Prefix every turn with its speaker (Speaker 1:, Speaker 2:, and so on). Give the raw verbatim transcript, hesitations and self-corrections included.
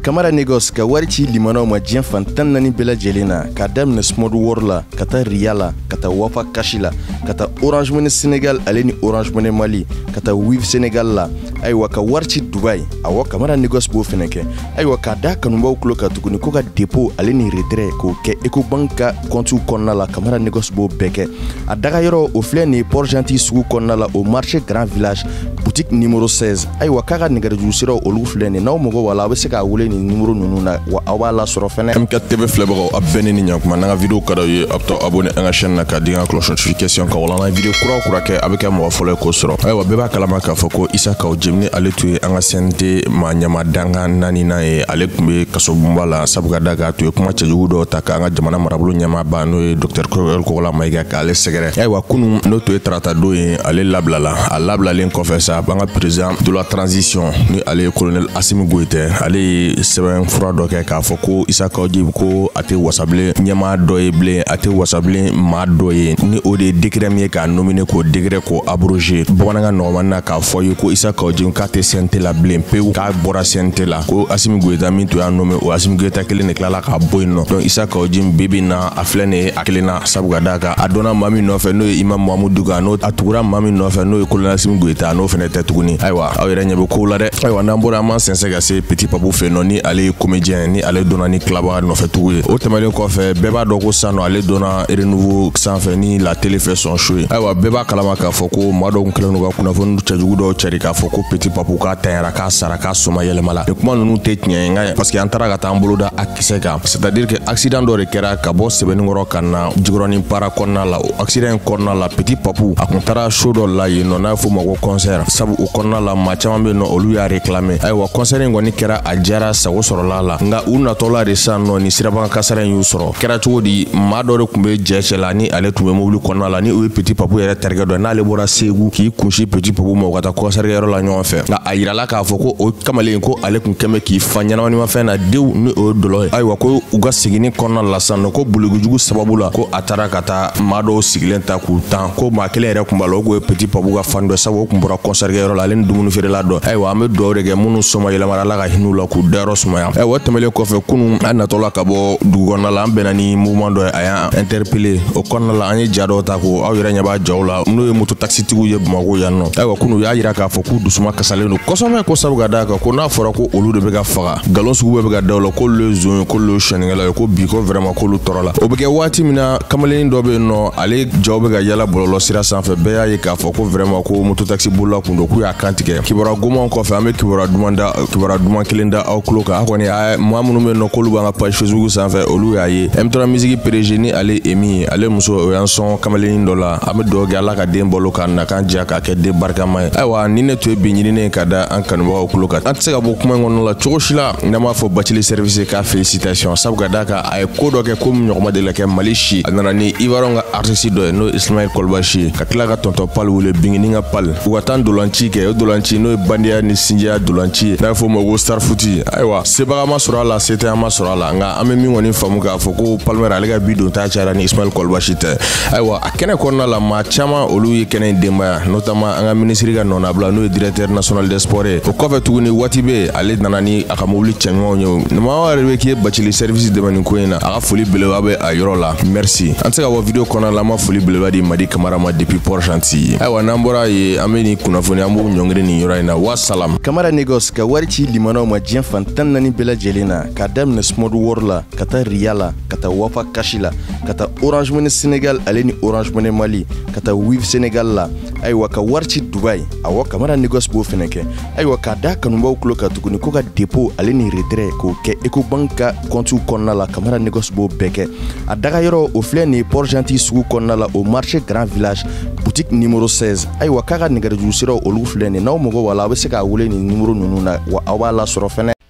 Speaker 1: Camara Negos ka wari ci limanaw ma diɲɛ fan tan naani bɛɛ lajɛlen na k'a daminɛ Smart World la ka taa Ria la ka taa Wafa Cash la ka taa Orange Money Sénégal ale ni Orange Money Mali ka taa Wave Sénégal la ayiwa ka wari ci Dubai awɔ Camara Negos b'o fɛnɛ kɛ ayiwa k'a da kanubaw tulo kan tuguni ko ka dépôt ale ni retrait k'o kɛ Ecobank ka compte kɔnɔna la Camara Negos b'o bɛɛ kɛ a daga yɔrɔ o filɛ nin Port Gentil sugu kɔnɔna la au marché Grand Village boutique numéro seize ayiwa k'a ka nɛgɛjuru siraw olu filɛ nin n'aw mago b'a la a bɛ se k'a wele ni numéro ninnu na wa aw b'a lasɔrɔ fɛnɛ
Speaker 2: M quatre T V filɛbagaw a bɛɛ ni ɲakuma n'an ka vidéo ka d'aw ye a bɛ taa abonné an ka chaîne na ka di an ka cloche notification kan wala n'an ye vidéo kura o kura kɛ a bɛ kɛ mɔgɔ fɔlɔ ye k'o sɔrɔ ayiwa bɛɛ b'a kalama k'a fɔ ko Isa Kaw Jim ale tun ye an ka C N T maa ɲɛma danga naaninan ye ale tun bɛ kasobonba la sabu ka da k'a tun ye kuma cɛjugu dɔw ta k'an ka jamana marabolo ɲɛmaaba n'o ye docteur Kogola Mayiga k'ale sɛgɛrɛ ayiwa kunun n'o tun ye tarata don ye ale labilala a labilalen kɔfɛ sa an ka président de la transition ni ale ye colonel Assimi Goïta ale ye sɛbɛn fura dɔ kɛ k'a fɔ ko Isa Kaw Jim ko a tɛ wasabilen ɲɛmaa dɔ ye bilen a tɛ wasabilen maa dɔ ye ni o de ye décret min ye k'a nominer k'o décret k'o abroger bamanankan nɔgɔmani na k'a fɔ ye ko Isa Kaw Jim k'a tɛ C N T la bilen pewu k'a bɔra C N T la ko Assimi Goïta min tun y'a nommé o Assimi Goïta kelen de tilala k'a bɔ yen nɔ donc Isa Kaw Jim bi bi na a filɛ nin ye a kelen na sabu ka d'a kan a donna maa min nɔfɛ n'o ye Imam Mahamudu Duga n'o a tugura maa min nɔfɛ n'o ye colonel Assimi Goïta n'o fɛnɛ tɛ tuguni ayiwa aw yɛrɛ ɲɛ bɛ kow la dɛ ayiwa n'an bɔra an b'an sɛnsɛn ka se Petit Papou fɛ yen nɔ ni ale ye comédien ni ale donna ni tilabaga nɔfɛ tugu ye o tɛmɛnen kɔfɛ bɛɛ b'a dɔn ko sisan nɔ ale donna Renouveau sanfɛ ni la télé fait son show ye ayiwa bɛɛ b'a kalama k'a fɔ ko maa dɔw kɛlen don ka kunnafoni cɛjugu dɔw cɛri k'a fɔ ko Petit Papou k'a tanyara k'a sara k'a soma yɛlɛma la nin kuma ninnu tɛ tiɲɛ ye nka parce que an taara ka taa an bolo da a kisɛ kan c'est à dire que accident dɔ de kɛra ka bɔ Sɛbɛnnikɔrɔ ka na Jikɔrɔni para kɔnɔna la o accident in kɔnɔna la Petit Papou a kun taara show dɔ la yen nɔ n'a fɔ o ma ko concert sabu o kɔnɔna la maa caman bɛ yen nɔ olu y'a réclamer ayiwa concert in kɔni kɛra a diyara sago sɔrɔla la nka u natɔla de sisan nɔ ni sirabakan kasara in y'u sɔrɔ kɛra cogo di maa dɔ de tun bɛ jɛ cɛ la ni ale tun bɛ mobili kɔnɔna la ni o ye Petit Papou yɛrɛ terikɛ dɔ ye n'ale bɔra Segu k'i kunsi Petit Papou ma u ka taa concert kɛyɔrɔ la ɲɔgɔn fɛ nka a yirala k'a fɔ ko o kamalen ko ale tun kɛn bɛ k'i fa ɲɛnamanimafɛn na dew ni o ye dɔlɔ ye ayiwa ko u ka seginni kɔnɔna la sisan nɔ ko bolikojugu sababu la ko a taara ka taa maa dɔw sigilen ta k'u tan ko maa kelen yɛrɛ tun b'a la o kun ye Petit Papou ka fan dɔ sabu o tun bɔra concert kɛyɔrɔ la ale ni dumuni feerela dɔ ayiwa an bɛ dugawu de kɛ minnu soma yɛlɛmara Ala ka hin'u la k'u dayɔrɔ sumaya ayiwa o tɛmɛnen kɔfɛ kunun an natɔla ka bɔ dugu kɔnɔna la an bɛnna ni mouvement dɔ ye a y'an interpellé o kɔnɔna la an ye ja dɔw ta ko aw yɛrɛ ɲɛ b'a jaw la n'o ye moto taxitigiw ye Bamakɔ yan nɔ ayiwa kunun u y'a yira k'a fɔ k'u dusuma kasalen don kosɛbɛ ko sabu ka d'a kan ko n'a fɔra ko olu de bɛ ka faga nkalon sugu bɛɛ bɛ ka da u la k'olu ye zon ye k'olu ye sonyɛnikɛlaw ye ko bi ko vraiment k'olu tɔɔrɔ la o bɛ kɛ waati min na kamalenin dɔ bɛ yen nɔ ale jaw bɛ ka yala bɔlɔlɔ sira sanfɛ bɛɛ y'a ye k'a fɔ ko vraiment ko moto taxi bolila kun don k'u y'a kantigɛ kibaruya gomanw kɔfɛ an bɛ kibaruya duman da kibaruya duman kelen da aw tulo kan a kɔni a maa minnu bɛ yen nɔ k'olu b'an ka page Facebook sanfɛ olu y'a ye M trois Musique P D G ni ale ye min ye ale muso o y'an sɔn kamalenin dɔ la an bɛ dugawu kɛ Ala ka den balo ka na k'an diya k'a kɛ den barikama ye ayiwa ni ne tun ye bi ɲininen ka da an kanubagaw tulo kan an tɛ se ka bɔ kuma in kɔnɔna la cogo si la n'an b'a fɔ Bacili service k'a félicitation sabu ka d'a kan a ye ko dɔ kɛ ko min ɲɔgɔnma deli ka kɛ Mali si a nana ni Ivoirien ka artiste dɔ ye n'o ye Ismaël Kolibachi ye ka tila ka tonton Pal wele Bingini ka Pal u ka taa ndolanci kɛ o ndolanci n'o ye bandiya ni sinjiya ndolanci ye n'a bɛ fɔ o ma ko Star Foot ayiwa sebaga ma sɔrɔ a la se tɛ an ma sɔrɔ a la nka an bɛ min kɔni faamu k'a fɔ ko Palmer ale ka bi don ta cayara ni Ismaël Kolibachi tɛ ayiwa a kɛnɛ kɔnɔna la maa caman olu ye kɛnɛ in denbaya notamment an ka ministre ka nɔnabila n'o ye directeur national des sports ye o kɔfɛ tuguni waati bɛ ale nana ni a ka mobili cɛɲumanw ye maa yɛrɛ bɛ k'i ye Bacili service dɛmɛ nin ko in na a ka foli belebeleba bɛ a yɔrɔ la merci an tɛ se ka bɔ vidéo kɔnɔna la an ma foli belebeleba di Madi Camara ma depuis Port Gentil ayiwa n'an bɔra yen an bɛ nin kunnafoni an b'u ɲɔngiri nin yɔrɔ in na wa salam
Speaker 1: Camara Negos ka wari ci limanaw ma diɲɛ fan tan naani bɛɛ lajɛlen na k'a daminɛ Smart World la ka taa Ria la ka taa Wafa Cash la ka taa Orange Money Sénégal ale ni Orange Money Mali ka taa Wave Sénégal la ayiwa ka wari ci Dubai awɔ Camara Negos b'o fɛnɛ kɛ ayiwa k'a da kanubaw tulo kan tuguni ko ka dépôt ale ni retrait k'o kɛ Ecobank ka compte kɔnɔna la Camara Negos b'o bɛɛ kɛ a daga yɔrɔ o filɛ nin Port Gentil sugu kɔnɔna la au marché Grand Village boutique numéro seize ayiwa k'a ka nɛgɛjuru siraw olu filɛ nin n'aw mago b'a la a bɛ se k'a wele ni numéro ninnu na wa aw b'a lasɔrɔ fɛnɛ